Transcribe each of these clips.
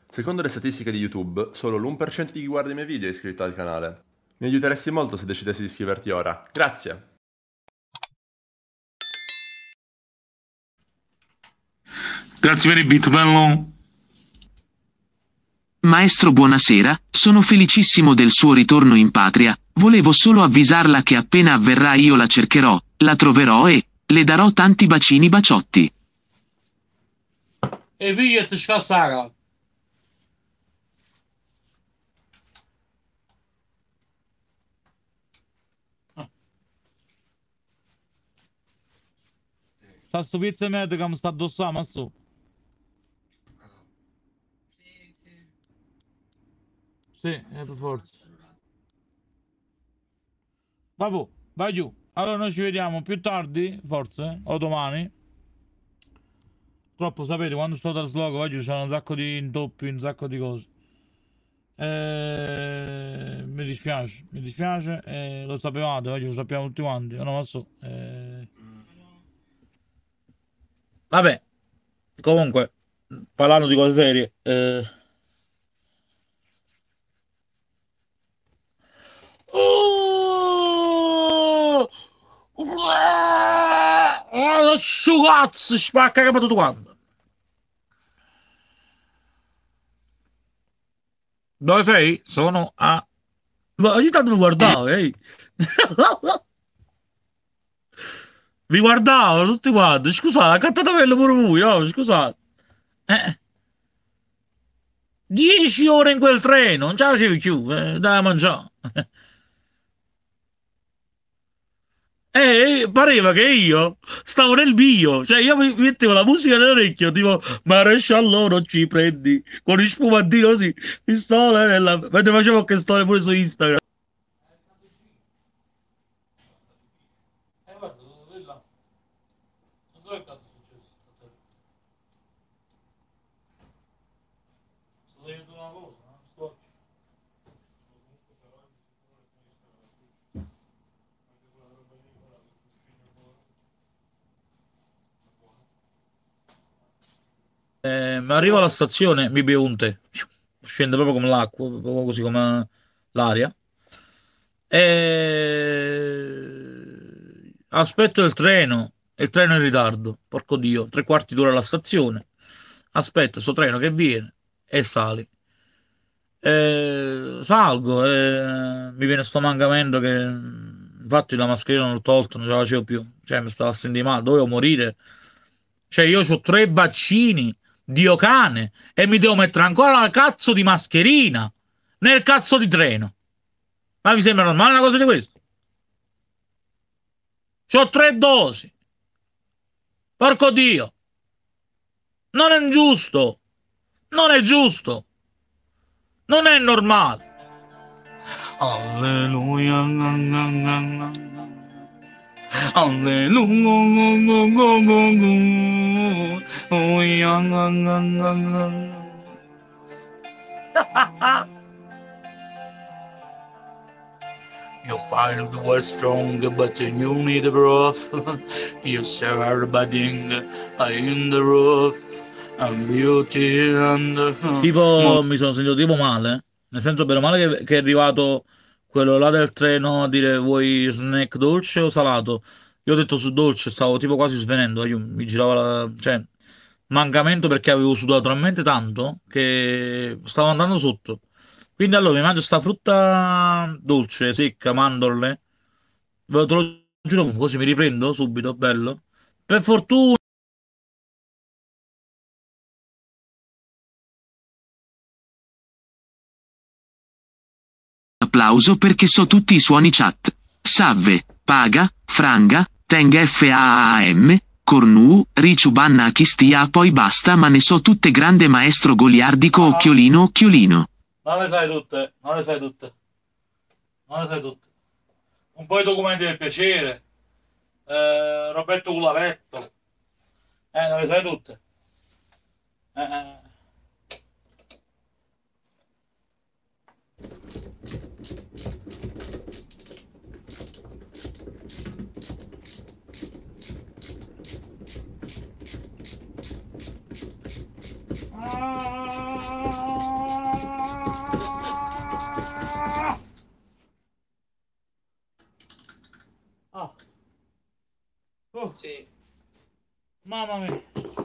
Secondo le statistiche di YouTube, solo l'1% di chi guarda i miei video è iscritto al canale. Mi aiuteresti molto se decidessi di iscriverti ora. Grazie! Grazie per il beat, bello. Maestro, buonasera, sono felicissimo del suo ritorno in patria. Volevo solo avvisarla che appena avverrà io la cercherò, la troverò e le darò tanti bacini baciotti. E pigliati scassara. Sta sto pizza medica mi sta addossando, ma su. Sì, per forza. Vabbè, vai giù. Allora noi ci vediamo più tardi, forse, o domani. Troppo, sapete, quando sto dal slogo, oggi c'è un sacco di intoppi, un sacco di cose. Mi dispiace, lo sapevate, oggi lo sappiamo tutti quanti, no, ma so. Vabbè, comunque, parlando di cose serie, oh! Cazzo, spacca che tutto quanto. Dove sei? Sono a... Ma ogni tanto mi guardavo, ehi. Vi guardavo tutti quanti. Scusate, ha cantato bello pure voi, no? Scusate. 10 ore in quel treno, non ce la facevi più, dai a mangiare. Pareva che io stavo nel mio, cioè io mi mettevo la musica nell'orecchio, tipo, ma resciallo non ci prendi, con il spumantino così, pistola nella... mentre facevo che storie pure su Instagram. Guarda, là. Non so che cazzo è successo a te. Sto vedendo una cosa, no? Sto... ma arrivo alla stazione, mi bevo un tè, scende proprio come l'acqua, proprio così come l'aria. Aspetto il treno è in ritardo, porco Dio, 3/4 d'ora alla stazione. Aspetto sto treno che viene e sali. Salgo e mi viene sto mancamento che infatti la mascherina non l'ho tolto, non ce la facevo più, cioè mi stava a sentire male, dovevo morire. Cioè io ho 3 vaccini, Dio cane, e mi devo mettere ancora la cazzo di mascherina nel cazzo di treno. Ma vi sembra normale una cosa di questo? C'ho 3 dosi. Porco Dio. Non è giusto. Non è giusto. Non è normale. Alleluia. Alleluia. You find the world strong, but you need a broth. You serve everybody in the roof. And beauty and... Tipo, mi sono sentito tipo male. Nel senso, bene o male che è arrivato quello là del treno a dire vuoi snack dolce o salato? Io ho detto su dolce, stavo tipo quasi svenendo. Io mi giravo la... cioè, mancamento perché avevo sudato talmente tanto che stavo andando sotto. Quindi allora mi mangio sta frutta dolce, secca, mandorle. Te lo giuro, così mi riprendo subito, bello. Per fortuna. Applauso perché so tutti i suoni chat. Salve, paga, franga, teng FAAM, cornu, riciubanna chi stia poi basta ma ne so tutte grande maestro goliardico occhiolino occhiolino. Non le sai tutte, non le sai tutte. Non le sai tutte. Un po' i documenti del piacere. Roberto Culavetto. Non le sai tutte. Mamma mia.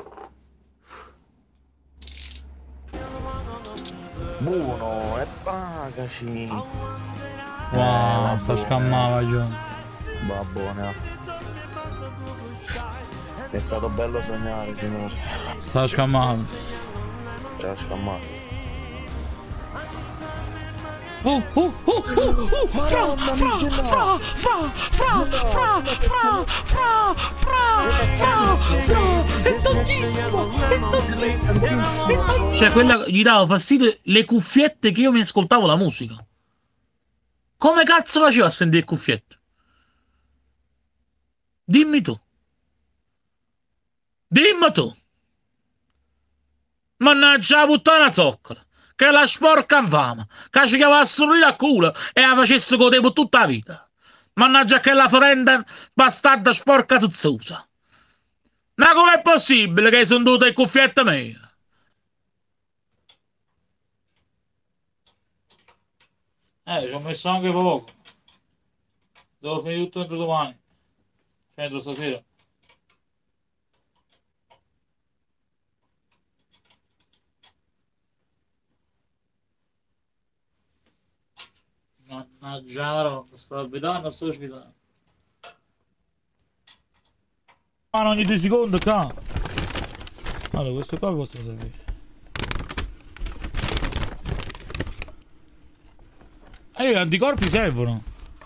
Buono, e pagaci. Wow, sta scammava già. Va buona. È stato bello sognare, signore. Sta scammando. Ciao, scammato. È tantissimo, è tantissimo. Cioè, quella gli dava fastidio le cuffiette che io mi ascoltavo la musica. Come cazzo faceva a sentire le cuffiette? Dimmi tu. Dimmi tu. Mannaggia la puttana zoccola. Che la sporca infama. Che ci chiamava a sorridere a culo e la facesse godere per tutta la vita. Mannaggia che la prenda bastarda sporca zuzzosa. Ma com'è possibile che sono tutte le cuffiette mie? Ci ho messo anche poco. Devo finire tutto entro domani. Cioè entro stasera. Mannaggia la roba, sto abitando, sto ospitando. Ma ogni 2 secondi qua. Allora, questo qua possono servire. Gli anticorpi servono.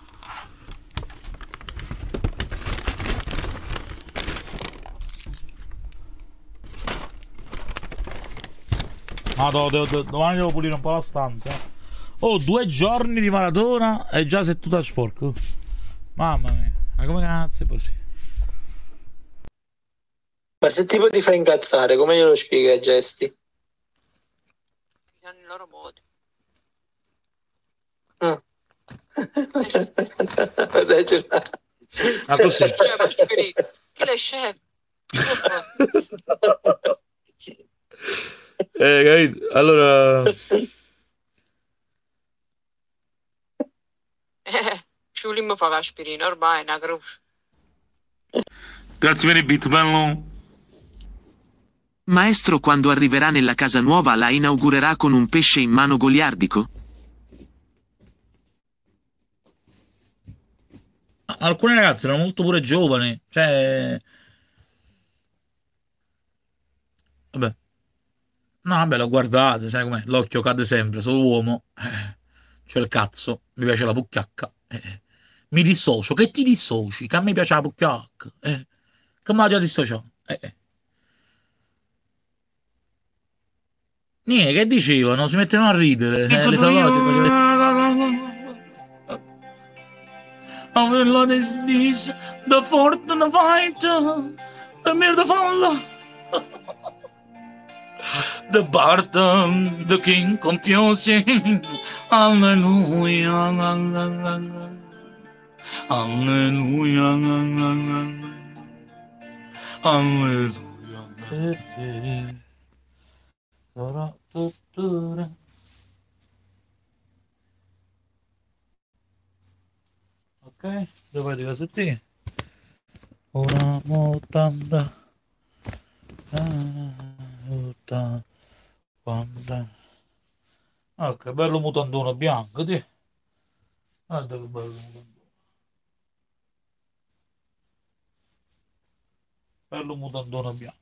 Domani devo pulire un po' la stanza. Oh, 2 giorni di maratona e già sei tutta sporco. Mamma mia, ma come cazzo è possibile? Ma se tipo ti fa incazzare, come glielo spieghi ai gesti? Hanno i loro modi. Ma così. Che le chef? Capito? Allora... Ci volimmo fare l'aspirina, ormai è una croce. Grazie per il beat, bello. Maestro, quando arriverà nella casa nuova la inaugurerà con un pesce in mano goliardico? Alcune ragazze erano molto pure giovani, cioè... Vabbè. No, vabbè, l'ho guardate, sai com'è? L'occhio cade sempre, sono uomo. C'ho il cazzo, mi piace la pucchiacca. Mi dissocio, che ti dissoci? Che a me piace la pucchiacca. Che me la devo dissociare? Niente, che dicevano? Si mettevano a ridere. Le salvate. I will not this the fourth and the fight, the mere the fall. The Barton, the King confusing. Alleluia, alleluia, alleluia, alleluia. Sarà tutto. Ok, dove di cassettini? Una mutanda. Ok, bello mutandone bianco, ti. Guarda che bello mutandone. Bello mutandone bianco.